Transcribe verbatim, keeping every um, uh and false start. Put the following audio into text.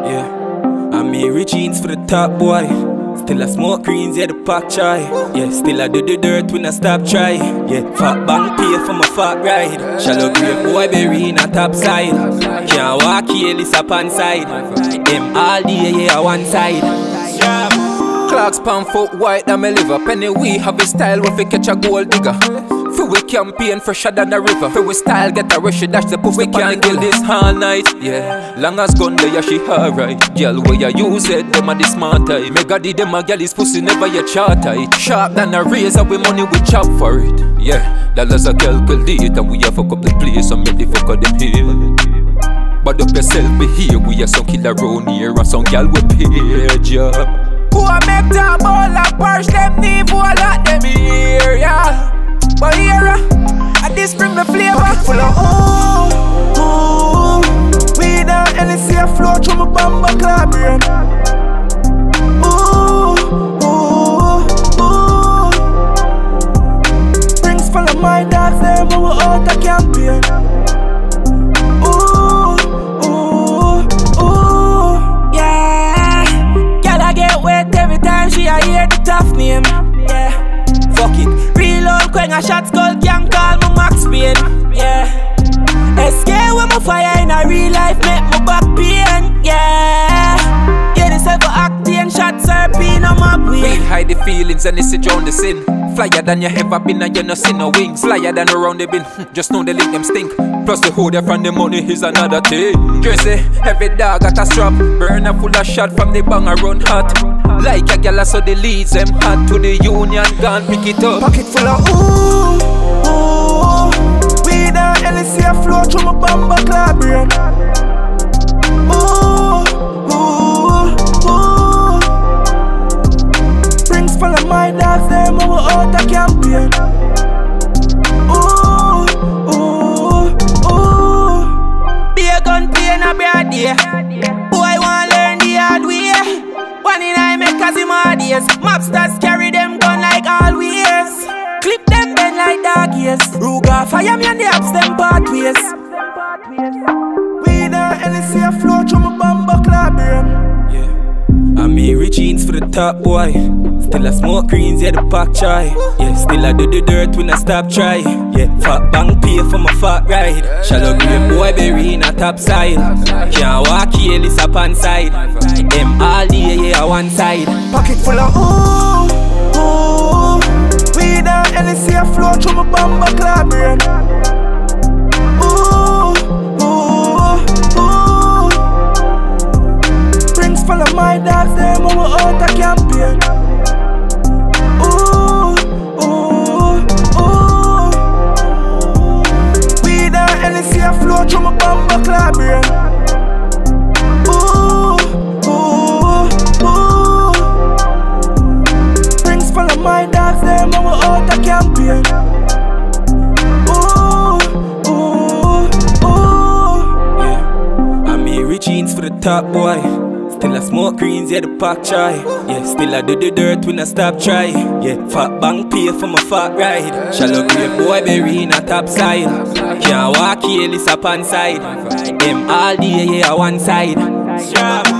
Yeah, I me rich jeans for the top boy. Still a smoke greens, yeah, the pack chai. Yeah, still I do the dirt when I stop try. Yeah, fat bang pay for my fat ride. Shallow grave boy berry in a top side. Can't walk here, this up on side. Them all day, yeah, one side. Clocks pan foot white and me liver. Penny we have a style where we catch a gold digger. For we campaign fresher than the river. For we style get a rush, dash the puff. We can't kill this all night. Yeah, long as gun there, she alright. Girl, where you use it, them a the smart type. Mega di them a girl is pussy, never you chart tight. Sharp than a razor, we money we chop for it. Yeah, dollars a calculate and we a fuck up the place and make the fuck of them here. But up yourself be here, we a some killer round here and some girl we paid, yeah. Who a make them all a purge them knee, who a lot them here, yeah. But here, I this bring the flavor full of ooh, ooh. We down L C a flow through my bumper club brain. Ooh, ooh, ooh. Rings full of my dogs, them when we out a campaign. Ooh, ooh, ooh. Yeah, girl I get wet every time she a hear the tough name. Yeah, fuck it. Reload when a shot skull can call me Max Payne. Yeah, escape when my fire in a real life make my back pain. Yeah, yeah, this ever acting shots are being on my brain. We hide the feelings and this is drown the sin. Flyer than you ever been and you no see no wings. Flyer than around the bin, just know the link them stink. Plus the hold from the money is another thing. Jersey, every dog got a strap. Burner full of shot from the banger run hot. Like a gal so the leads them hot to the union gun pick it up. Pocket full of ooh, ooh. We down L C a flow through my bumper club brain. Ooh, ooh, ooh. Rings full of my dogs, them when we out a campaign. Ooh, ooh, ooh. Be a gun pain a bad day. Boy want learn the hard way. One in I make cause him hard years. Mobstaz carry them gun like always. Clip them bend like dog ears. Ruga fire me and the apps them pathways. We down L C a flow through my bumper club brain. Yeah, I me rich jeans for the top boy. Still a smoke greens, yeah, the pack chai. Yeah, still I do the dirt when I stop try. Yeah, fat bang pay for my fat ride. Shallow grave boy berry in a top side. Can't walk here, this up on side. Them all day, yeah, one side. Pocket full of ooh, ooh. We down L C a flow through my bumper club brain. Ooh, ooh, ooh. Rings full of my dogs, them when we out a campaign. Ooh, ooh, ooh. We down L C a flow through my bumper club brain. Ooh, ooh, ooh. Rings full of my dogs, them when we out a campaign. Ooh, ooh, ooh. Yeah, I me rich jeans for the top boy. Still a smoke greens, yeah, the pack chai. Yeah, still I do the dirt when I stop try. Yeah, fat bang pay for my fat ride. Shallow grave boy berry in a top side. Can't walk here, this up on side. Them all day, yeah, one side.